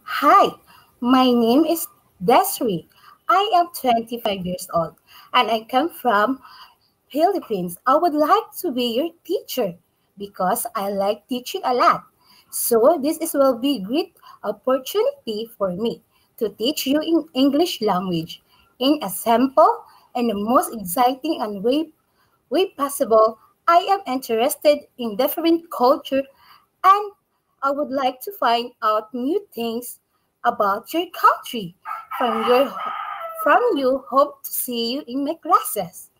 Hi, my name is Desiree. I am 25 years old and I come from Philippines. I would like to be your teacher because I like teaching a lot. So will be great opportunity for me to teach you in English language in a simple and the most exciting and way possible. I am interested in different culture and I would like to find out new things about your country. From your from you, hope to see you in my classes.